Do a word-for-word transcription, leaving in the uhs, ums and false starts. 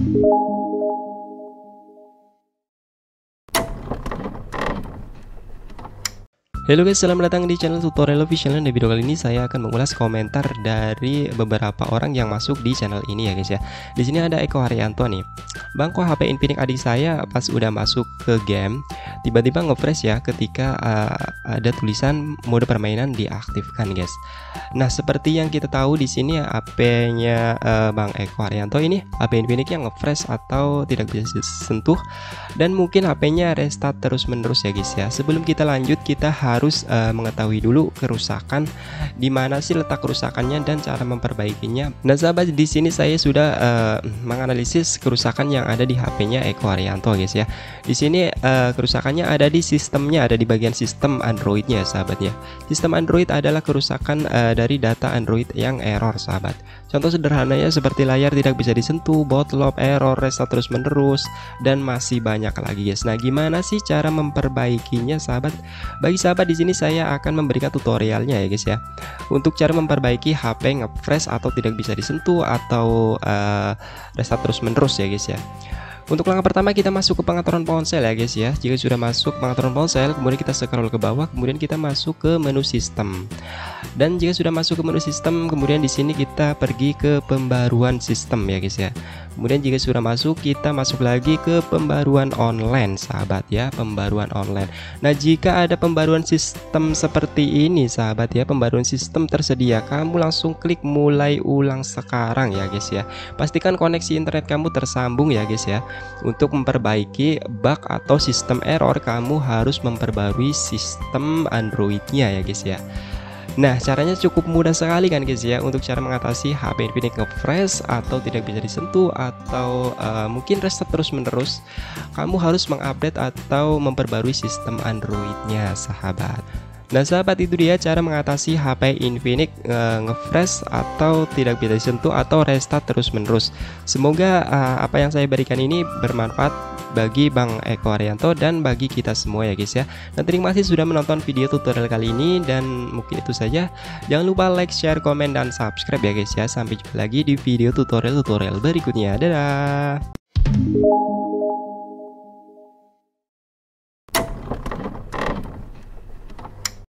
Halo guys, selamat datang di channel tutorial official. Dan di video kali ini saya akan mengulas komentar dari beberapa orang yang masuk di channel ini ya guys ya. Di sini ada Eko Haryanto nih. Bang, kok H P Infinix adik saya pas udah masuk ke game tiba-tiba nge-freeze ya ketika uh, ada tulisan mode permainan diaktifkan guys. Nah, seperti yang kita tahu di sini ya, H P-nya uh, Bang Eko Haryanto ini H P Infinix yang nge-freeze atau tidak bisa disentuh, dan mungkin H P-nya restart terus-menerus ya guys ya. Sebelum kita lanjut, kita harus harus uh, mengetahui dulu kerusakan, di mana sih letak kerusakannya dan cara memperbaikinya. Nah sahabat, di sini saya sudah uh, menganalisis kerusakan yang ada di H P-nya Eko Haryanto guys ya. Di sini uh, kerusakannya ada di sistemnya, ada di bagian sistem Android-nya sahabat ya. Sistem Android adalah kerusakan uh, dari data Android yang error sahabat. Contoh sederhananya seperti layar tidak bisa disentuh, bootloop, error, restart terus menerus, dan masih banyak lagi guys. Nah gimana sih cara memperbaikinya sahabat? Bagi sahabat, di sini saya akan memberikan tutorialnya ya guys ya. Untuk cara memperbaiki H P nge-freeze atau tidak bisa disentuh atau uh, restart terus menerus ya guys ya. Untuk langkah pertama, kita masuk ke pengaturan ponsel ya guys ya. Jika sudah masuk pengaturan ponsel, kemudian kita scroll ke bawah, kemudian kita masuk ke menu sistem. Dan jika sudah masuk ke menu sistem, kemudian di sini kita pergi ke pembaruan sistem ya guys ya. Kemudian jika sudah masuk, kita masuk lagi ke pembaruan online sahabat ya, pembaruan online. Nah, jika ada pembaruan sistem seperti ini sahabat ya, pembaruan sistem tersedia, kamu langsung klik mulai ulang sekarang ya guys ya. Pastikan koneksi internet kamu tersambung ya guys ya. Untuk memperbaiki bug atau sistem error, kamu harus memperbarui sistem Android-nya ya guys ya. Nah, caranya cukup mudah sekali kan guys ya. Untuk cara mengatasi H P Infinix nge-freeze atau tidak bisa disentuh atau uh, mungkin restart terus menerus, kamu harus mengupdate atau memperbarui sistem Android-nya sahabat. Nah sahabat, itu dia cara mengatasi H P Infinix uh, nge-freeze atau tidak bisa disentuh atau restart terus menerus. Semoga uh, apa yang saya berikan ini bermanfaat bagi Bang Eko Haryanto dan bagi kita semua ya guys ya. Dan terima kasih sudah menonton video tutorial kali ini, dan mungkin itu saja. Jangan lupa like, share, komen, dan subscribe ya guys ya. Sampai jumpa lagi di video tutorial-tutorial berikutnya. Dadah.